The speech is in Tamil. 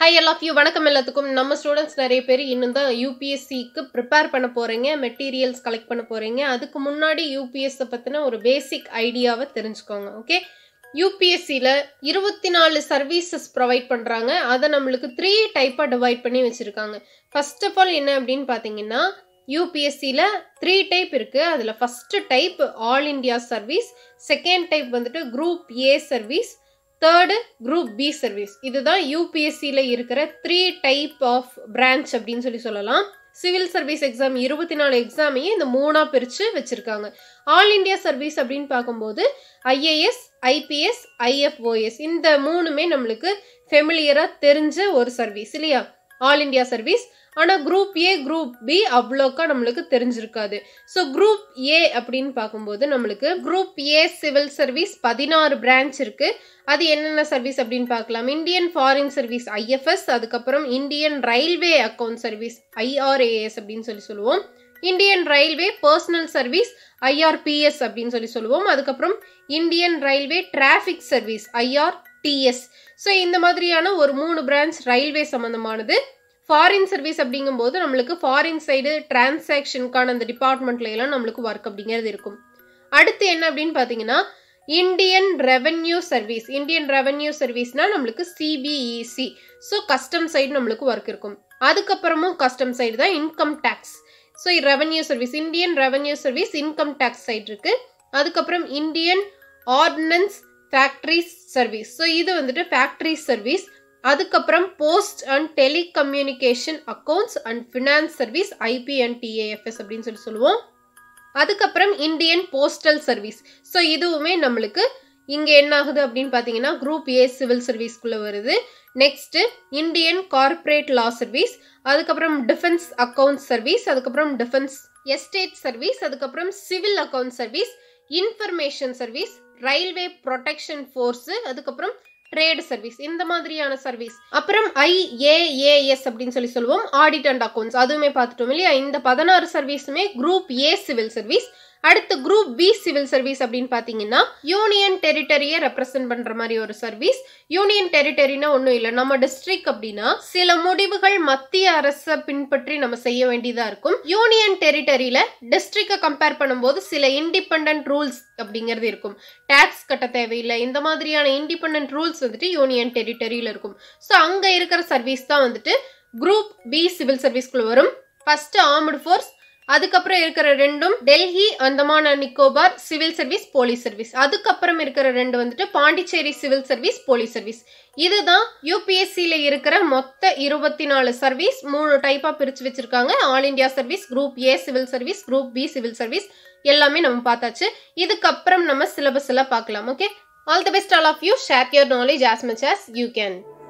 Hi all of you, வணக்கம் எல்லாத்துக்கும். நம்ம ஸ்டூடண்ட்ஸ் நிறைய பேர் இன்னும் தான் யூபிஎஸ்சிக்கு ப்ரிப்பேர் பண்ண போறீங்க, மெட்டீரியல்ஸ் கலெக்ட் பண்ண போறீங்க. அதுக்கு முன்னாடி யூபிஎஸ்ஸை பத்தின ஒரு பேசிக் ஐடியாவை தெரிஞ்சுக்கோங்க. ஓகே, யூபிஎஸ்சியில் 24 சர்வீசஸ் ப்ரொவைட் பண்ணுறாங்க. அதை நம்மளுக்கு 3 டைப்பாக டிவைட் பண்ணி வச்சுருக்காங்க. ஃபர்ஸ்ட் ஆஃப் ஆல் என்ன அப்படின்னு பார்த்தீங்கன்னா, யூபிஎஸ்சியில் 3 டைப் இருக்குது. அதில் first type all India service, second type வந்துட்டு group A service, third group B service. இதுதான் யூபிஎஸ்சியில் இருக்கிற 3 டைப் ஆஃப் பிரான்ச் அப்படின்னு சொல்லலாம். சிவில் சர்வீஸ் எக்ஸாம் 24 எக்ஸாமையே இந்த 3ஆக பிரித்து வச்சுருக்காங்க. ஆல் இண்டியா சர்வீஸ் அப்படின்னு பார்க்கும்போது ஐஏஎஸ், ஐபிஎஸ், ஐஎஃப்ஓஎஸ் இந்த 3மே நம்மளுக்கு ஃபெமிலியராக தெரிஞ்ச ஒரு சர்வீஸ் இல்லையா, ஆல் இண்டியா சர்வீஸ். ஆனால் குரூப் ஏ, குரூப் பி அவ்வளோக்கா நம்மளுக்கு தெரிஞ்சிருக்காது. ஸோ குரூப் ஏ அப்படின்னு பார்க்கும்போது நம்மளுக்கு group A civil service 16 branch இருக்குது. அது என்னென்ன சர்வீஸ் அப்படின்னு பார்க்கலாம். இந்தியன் ஃபாரின் சர்வீஸ் ஐஎஃப்எஸ், அதுக்கப்புறம் Indian railway account service IRAS அப்படின்னு சொல்லுவோம். Indian railway personnel service IRPS அப்படின்னு சொல்லுவோம். அதுக்கப்புறம் Indian railway traffic service IRTS. So இந்த மாதிரியான ஒரு 3 பிரான்ச் ரயில்வே சம்மந்தமானது. ஃபாரின் சர்வீஸ் அப்படிங்கும்போது நம்மளுக்கு ஃபாரின் சைடு டிரான்சாக்ஷனுக்கான அந்த டிபார்ட்மெண்ட்ல எல்லாம் நம்மளுக்கு ஒர்க் அப்படிங்கிறது இருக்கும். அடுத்து என்ன அப்படின்னு பார்த்தீங்கன்னா, Indian revenue service. Indian revenue சர்வீஸ்னா நம்மளுக்கு சிபிஇசி. ஸோ கஸ்டம் சைடு நம்மளுக்கு ஒர்க் இருக்கும். அதுக்கப்புறமும் கஸ்டம் சைடு தான் income tax. So revenue service, Indian revenue service income tax side இருக்கு. அதுக்கப்புறம் Indian ordnance factories service. So இது வந்துட்டு ஃபேக்ட்ரி சர்வீஸ். அதுக்கப்புறம் post and telecommunication accounts and finance service IP and TAFS அப்படின்னு சொல்லுவோம். அதுக்கப்புறம் இந்தியன் போஸ்டல் சர்வீஸ். ஸோ இதுவுமே நம்மளுக்கு இங்கே என்ன ஆகுது அப்படின்னு பார்த்தீங்கன்னா குரூப் ஏ சிவில் சர்வீஸ்க்குள்ளே வருது. Next Indian corporate law service, அதுக்கப்புறம் டிஃபென்ஸ் அக்கௌண்ட் சர்வீஸ், அதுக்கப்புறம் டிஃபென்ஸ் எஸ்டேட் சர்வீஸ், அதுக்கப்புறம் civil account service, information service, railway protection force, அதுக்கப்புறம் ட்ரேட் சர்வீஸ், இந்த மாதிரியான சர்வீஸ். அப்புறம் ஐஏஏஎஸ் அப்படின்னு சொல்லுவோம், ஆடிட் அண்ட் அக்கௌண்ட்ஸ். அதுவுமே பார்த்துட்டோம் இல்லையா. இந்த 16 சர்வீஸுமே குரூப் ஏ சிவில் சர்வீஸ். அடுத்து குரூப் பி சிவில் சர்வீஸ் அப்படின்னு பார்த்தீங்கன்னா யூனியன் டெரிட்டரியை ரெப்ரசென்ட் பண்ற மாதிரி ஒரு சர்வீஸ். யூனியன் டெரிட்டரினா ஒன்றும் இல்லை, நம்ம டிஸ்ட்ரிக்ட் அப்படின்னா சில முடிவுகள் மத்திய அரசை பின்பற்றி நம்ம செய்ய வேண்டியதா இருக்கும். யூனியன் டெரிட்டரியில டிஸ்ட்ரிக்டை கம்பேர் பண்ணும்போது சில இண்டிபெண்டன்ட் ரூல்ஸ் அப்படிங்கிறது இருக்கும். டாக்ஸ் கட்ட தேவையில்லை, இந்த மாதிரியான இண்டிபெண்டன்ட் ரூல்ஸ் வந்துட்டு யூனியன் டெரிட்டரியில இருக்கும். ஸோ அங்க இருக்கிற சர்வீஸ் தான் வந்துட்டு குரூப் பி சிவில் சர்வீஸ்குள்ள வரும். ஃபர்ஸ்ட் ஆர்ம்டு ஃபோர்ஸ், அதுக்கப்புறம் இருக்கிற 2ம் Delhi Andaman and Nicobar civil service police service. அதுக்கப்புறம் இருக்கிற 2 வந்துட்டு Pondicherry civil service police service. இதுதான் யூபிஎஸ்சியில இருக்கிற மொத்த 24 சர்வீஸ். 3 டைப்பா பிரிச்சு வச்சிருக்காங்க. All India service, group A civil service, group B civil service எல்லாமே நம்ம பார்த்தாச்சு. இதுக்கப்புறம் நம்ம சிலபஸ் எல்லாம் பார்க்கலாம். Okay, all the best all of you. Share your knowledge as much as you can.